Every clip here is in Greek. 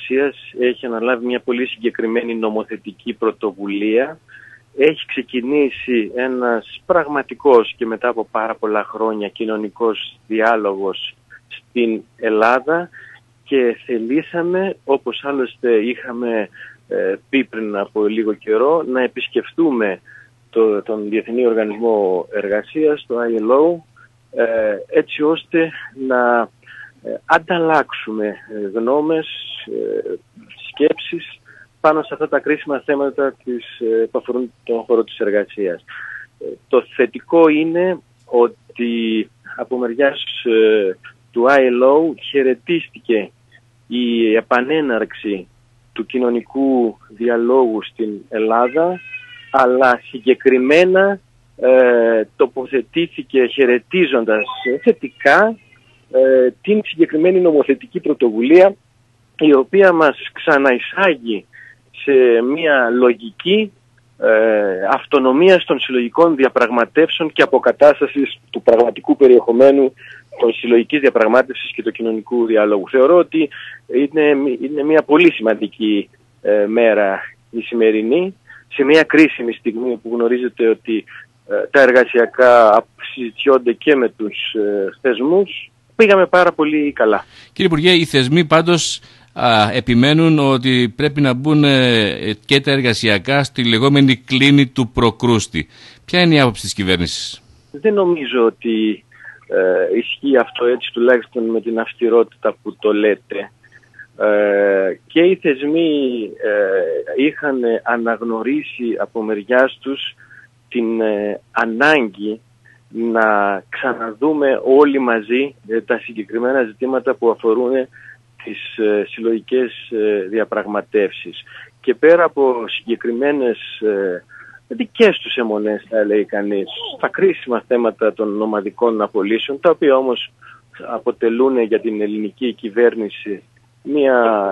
Εργασίας έχει αναλάβει μια πολύ συγκεκριμένη νομοθετική πρωτοβουλία. Έχει ξεκινήσει ένας πραγματικός και μετά από πάρα πολλά χρόνια κοινωνικός διάλογος στην Ελλάδα και θελήσαμε, όπως άλλωστε είχαμε πει πριν από λίγο καιρό, να επισκεφτούμε τον Διεθνή Οργανισμό Εργασίας, το ILO, έτσι ώστε να ανταλλάξουμε γνώμες, σκέψεις πάνω σε αυτά τα κρίσιμα θέματα που αφορούν τον χώρο της εργασίας. Το θετικό είναι ότι από μεριάς του ILO χαιρετίστηκε η επανέναρξη του κοινωνικού διαλόγου στην Ελλάδα, αλλά συγκεκριμένα τοποθετήθηκε χαιρετίζοντας θετικά την συγκεκριμένη νομοθετική πρωτοβουλία, η οποία μας ξαναεισάγει σε μια λογική αυτονομίας των συλλογικών διαπραγματεύσεων και αποκατάστασης του πραγματικού περιεχομένου των συλλογικής διαπραγμάτευσης και του κοινωνικού διαλόγου. Θεωρώ ότι είναι μια πολύ σημαντική μέρα η σημερινή, σε μια κρίσιμη στιγμή που γνωρίζετε ότι τα εργασιακά συζητιόνται και με τους θεσμούς. Πήγαμε πάρα πολύ καλά. Κύριε Υπουργέ, οι θεσμοί πάντως επιμένουν ότι πρέπει να μπουν και τα εργασιακά στη λεγόμενη κλίνη του προκρούστη. Ποια είναι η άποψη της κυβέρνησης? Δεν νομίζω ότι ισχύει αυτό έτσι, τουλάχιστον με την αυστηρότητα που το λέτε. Και οι θεσμοί είχαν αναγνωρίσει από μεριάς τους την ανάγκη να ξαναδούμε όλοι μαζί τα συγκεκριμένα ζητήματα που αφορούν τις συλλογικές διαπραγματεύσεις. Και πέρα από συγκεκριμένες δικές τους αιμονές, θα λέει κανείς, στα κρίσιμα θέματα των ομαδικών απολύσεων, τα οποία όμως αποτελούν για την ελληνική κυβέρνηση μια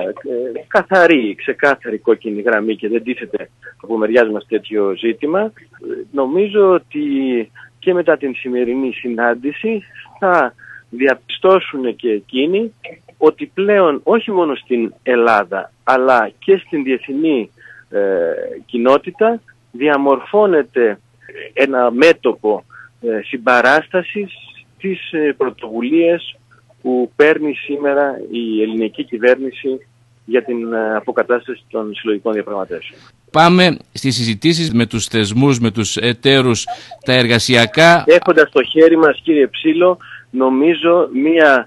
ξεκάθαρη κόκκινη γραμμή και δεν τίθεται από μεριάς μας τέτοιο ζήτημα. Νομίζω ότι και μετά την σημερινή συνάντηση θα διαπιστώσουν και εκείνοι ότι πλέον όχι μόνο στην Ελλάδα αλλά και στην διεθνή κοινότητα διαμορφώνεται ένα μέτωπο συμπαράστασης στις πρωτοβουλίες που παίρνει σήμερα η ελληνική κυβέρνηση για την αποκατάσταση των συλλογικών διαπραγματεύσεων. Πάμε στις συζητήσεις με τους θεσμούς, με τους εταίρους, τα εργασιακά. Έχοντας στο χέρι μας, κύριε Ψήλο, νομίζω μία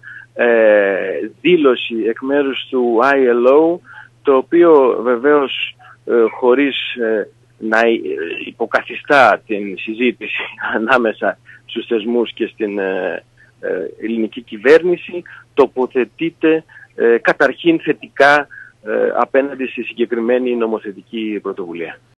δήλωση εκ μέρους του ILO, το οποίο βεβαίως χωρίς να υποκαθιστά την συζήτηση ανάμεσα στους θεσμούς και στην ελληνική κυβέρνηση, τοποθετείται καταρχήν θετικά απέναντι στη συγκεκριμένη νομοθετική πρωτοβουλία.